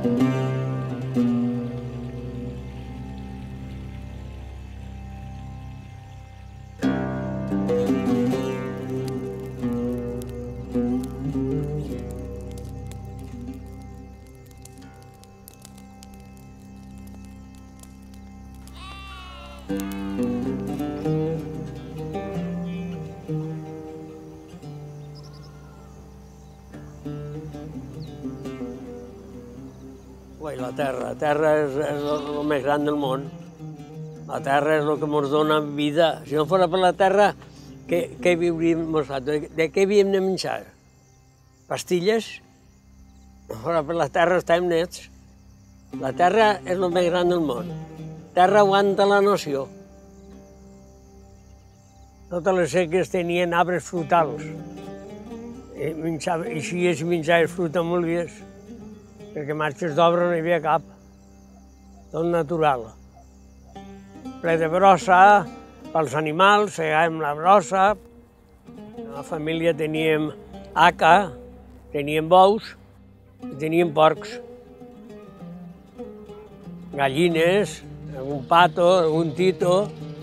La terra és el més gran del món. La terra és el que ens dona vida. Si no fos per la terra, què viuríem nosaltres? De què havíem de menjar? Pastilles? Si no fos per la terra estem nets. La terra és el més gran del món. La terra aguanta la nació. Totes les seques tenien arbres frutals. I així es menjaves fruita amb olives, perquè marxes d'obra no hi havia cap. Tot natural. Ple de brossa, pels animals, segàvem la brossa. A la família teníem haca, teníem bous i teníem porcs. Gallines, algun pato, algun tito.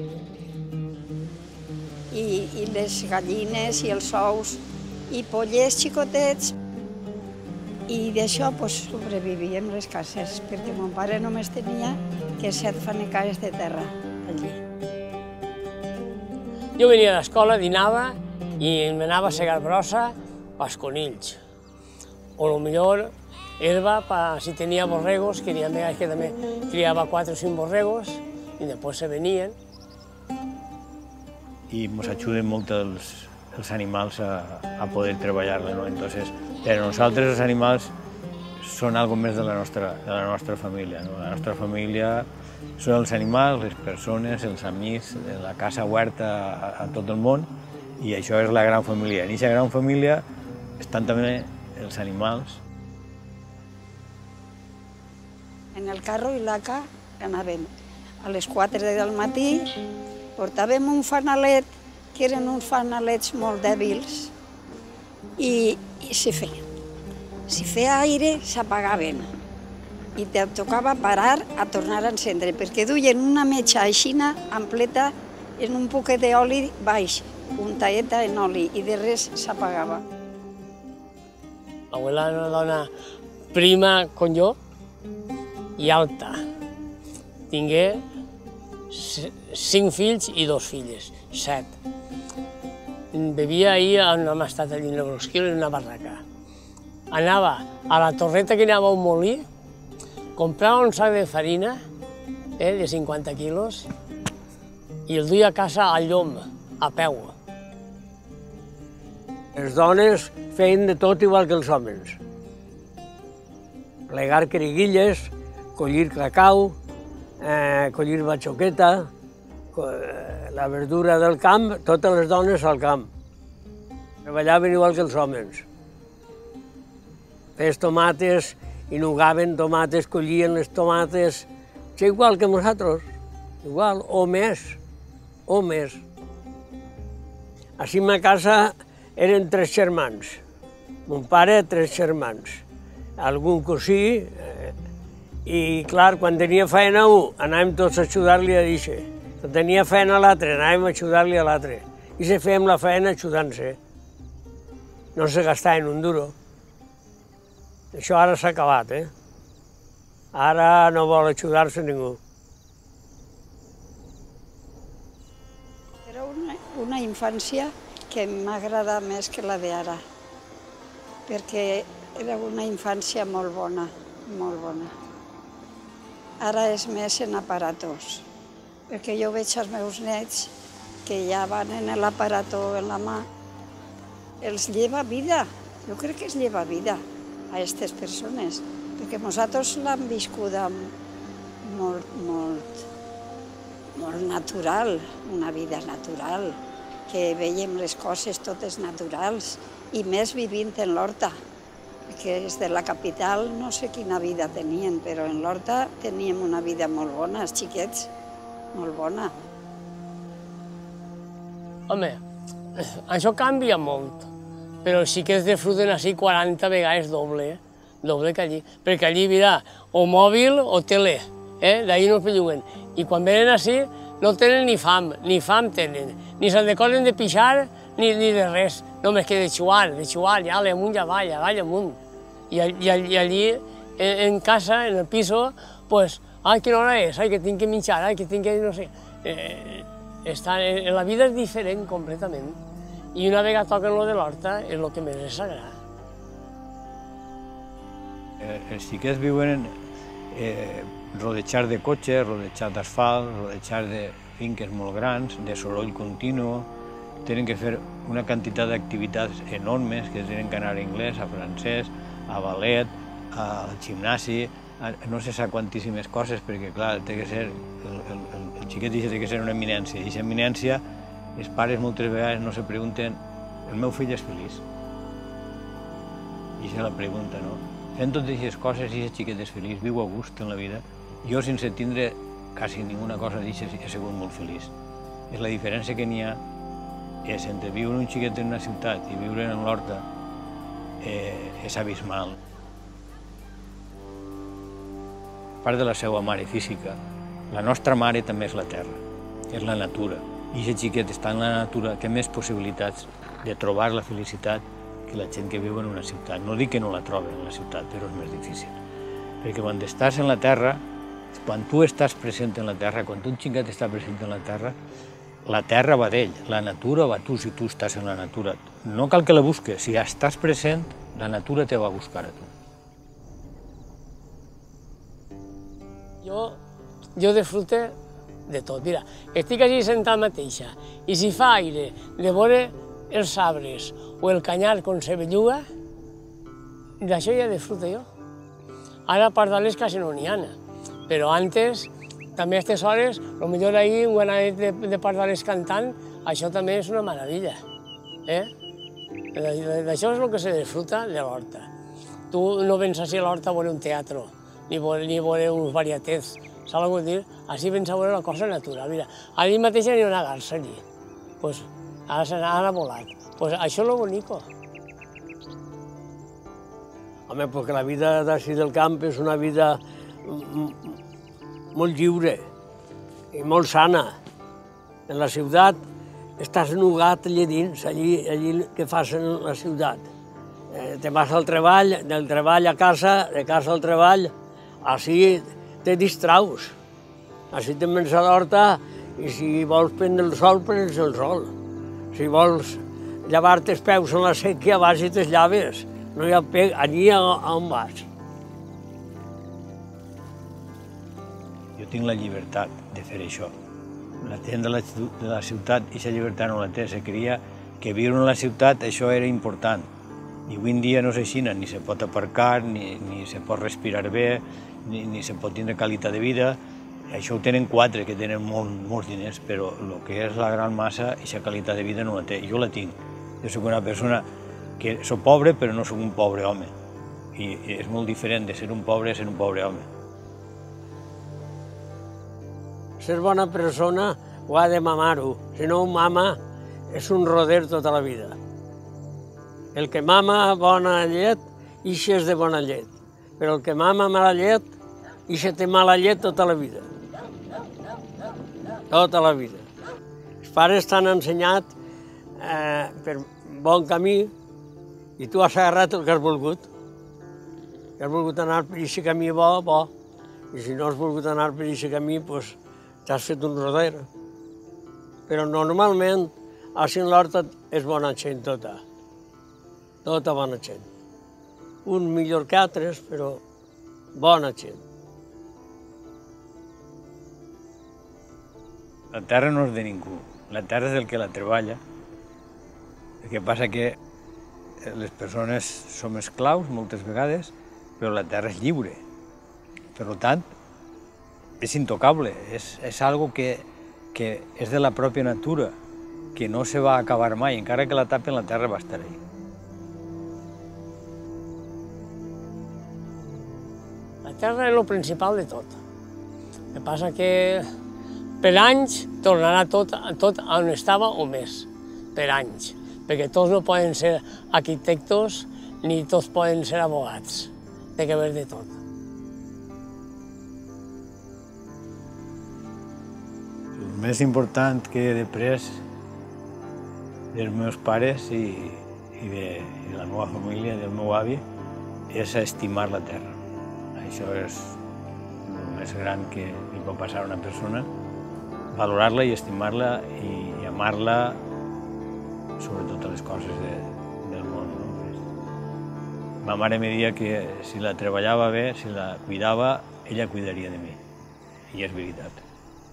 I les gallines i els ous i pollets xicotets. I d'això sobrevivíem les cases, perquè mon pare només tenia que 7 fanecades de terra allí. Jo venia a l'escola, dinava i m'anava a segar brossa pels conills. O potser herba, si tenia borregos, que n'hi ha vegades que també criava 4 o 5 borregos i després se venien. I ens ajuden molt els animals a poder treballar-la, no? Entonces, per a nosaltres els animals són algo més de la nostra família, no? La nostra família són els animals, les persones, els amics, la casa oberta a tot el món, i això és la gran família. En aquesta gran família estan també els animals. En el carro i l'haca anàvem a les 4 del matí, portàvem un fanalet, que eren uns fanalets molt dèbils, i s'hi feien. Si feia aire, s'apagaven. I te tocava parar a tornar a encendre, perquè duien una metxa aixina, ampleta, en un poquet d'oli baix, untadeta en oli, i de res s'apagava. L'abuela era una dona prima com jo i alta. Tingué 5 fills i 2 filles, 7. Vivia ahir on hem estat allà a Brusquil, en una barraca. Anava a la torreta que anava a un molí, comprava un sac de farina de 50 quilos i el duia a casa al llom, a peu. Les dones feien de tot igual que els homes. Plegar criguilles, collir cacau, collir batxoqueta, la verdura del camp, totes les dones al camp. Treballaven igual que els homes. Fes tomates, inugaven tomates, collien les tomates, igual que nosaltres, igual, o més, o més. Així a ma casa eren 3 germans. Mon pare, 3 germans. Algun cosí, i clar, quan tenia feina un, anàvem tots a ajudar-li a dir-se. Quan tenia feina l'altre, anàvem a ajudar-li a l'altre. I se fèiem la feina ajudant-se. No se gastaven un duro. Això ara s'ha acabat, Ara no vol ajudar-se ningú. Era una infància que m'agrada més que la d'ara, perquè era una infància molt bona, molt bona. Ara és més en aparatos, perquè jo veig els meus nets que ja van en l'aparato en la mà. Els lleva vida, jo crec que els lleva vida a aquestes persones, perquè nosaltres l'hem viscuda molt natural, una vida natural, que veiem les coses totes naturals, i més vivint en l'horta, perquè des de la capital no sé quina vida tenien, però en l'horta teníem una vida molt bona, els xiquets, molt bona. Home, això canvia molt, però els xiquets disfruten així 40 vegades doble doble que allí, perquè allí mira, o mòbil o tele, d'ahir no es belluguen. I quan venen així no tenen ni fam tenen, ni se'n recorden de pixar ni de res, només que de xuar, ja amunt, ja avall, amunt. I allí, en casa, en el piso, pues, ai, quina hora és, ai, que tinc que menjar, ai, que tinc que, no sé. La vida és diferent completament. I una vegada toquen lo de l'horta és el que més els agrada. Els xiquets viuen rodejats de cotxes, rodejats d'asfalt, rodejats de finques molt grans, de soroll continu, tenen que fer una quantitat d'activitats enormes, que tenen que anar a anglès, a francès, a ballet, al gimnasi, no sé sap quantíssimes coses, perquè clar, té que ser, el xiquet té que ser una eminència, i aquesta eminència, els pares moltes vegades no se pregunten, el meu fill és feliç? I aquesta és la pregunta, no? Fent totes aquestes coses, i aquest xiquet és feliç, viu a gust en la vida, jo sense tindre quasi ninguna cosa d'això he sigut molt feliç. És la diferència que n'hi ha és entre viure un xiquet en una ciutat i viure en l'horta és abismal. A part de la seva mare física, la nostra mare també és la terra, és la natura. I aquest xiquet està en la natura, té més possibilitats de trobar la felicitat que la gent que viu en una ciutat. No dic que no la trobi en la ciutat, però és més difícil. Perquè quan estàs en la terra, quan tu estàs present en la terra, quan un xiquet està present en la terra va d'ell, la natura va tu si tu estàs en la natura. No cal que la busques, si estàs present, la natura te va a buscar a tu. Jo disfrute de tot. Mira, estic així sentat mateixa i si fa aire de veure els arbres o el canyar com se belluga, d'això ja disfruto jo. Ara pardales quasi no n'hi ha, però antes, també a aquestes hores, potser ahir un guananet de pardales cantant, això també és una meravella. D'això és el que se disfruta de l'horta. Tu no vens així a l'horta a veure un teatre, ni veure uns varietets. Saps què vull dir? Així vens a veure una cosa natural. Mira, allí mateix hi ha una garça allí. Ara ha volat. Això és lo bonico. Home, perquè la vida d'ací del camp és una vida molt lliure i molt sana. En la ciutat estàs nugat allà dins, allí que fas en la ciutat. Te vas al treball, del treball a casa, de casa al treball, així te distraus. Així te'n vens a l'horta i si vols prendre el sol, prens el sol. Si vols llevar-te els peus en la sèquia, vas i te'ls llaves. No hi ha peg, allí on vas. Jo tinc la llibertat de fer això. La gent de la ciutat, aquesta llibertat no la té. Se creia que viure en la ciutat això era important. I avui en dia no és així, ni se pot aparcar, ni se pot respirar bé, ni se pot tindre qualitat de vida. Això ho tenen 4, que tenen molts diners, però el que és la gran massa, aquesta qualitat de vida no la té. Jo la tinc. Jo soc una persona que soc pobre, però no soc un pobre home. I és molt diferent de ser un pobre a ser un pobre home. Ser bona persona ho ha de mamar-ho. Si no ho mama, és un roder tota la vida. El que mama bona llet, ixe és de bona llet. Però el que mama mala llet, ixe té mala llet tota la vida. Tota la vida. Els pares t'han ensenyat per bon camí i tu has agarrat el que has volgut. Si has volgut anar per aquest camí bo, bo. I si no has volgut anar per aquest camí, doncs t'has fet un roder. Però normalment, així en l'horta és bona gent tota. Tota bona gent. Un millor que altres, però bona gent. La terra no és de ningú. La terra és del que la treballa. El que passa que les persones som esclaus moltes vegades, però la terra és lliure. Per tant, és intocable, és algo que és de la pròpia natura, que no se va acabar mai, encara que la tapen, la terra va estar ahí. La terra és el principal de tot. El que passa que per anys tornarà tot on estava o més, per anys, perquè tots no poden ser arquitectos ni tots poden ser abogats. té que haver de tot. El més important que he après dels meus pares i de la meva família, del meu avi, és a estimar la terra. Això és el més gran que li pot passar a una persona, valorar-la i estimar-la i amar-la sobre totes les coses del món. Ma mare em deia que si la treballava bé, si la cuidava, ella cuidaria de mi. I és veritat.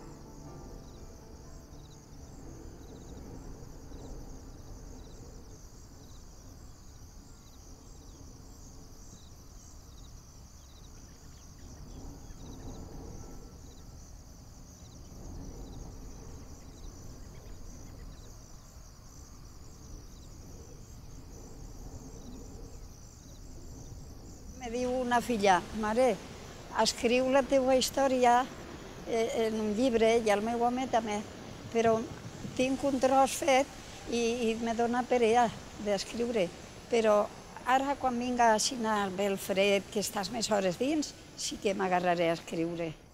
Me diu una filla, mare, escriu la teua història en un llibre i el meu home també, però tinc un tros fet i me dona perea d'escriure. Però ara, quan vinga així ve el fred, que estàs més hores dins, sí que m'agarraré a escriure.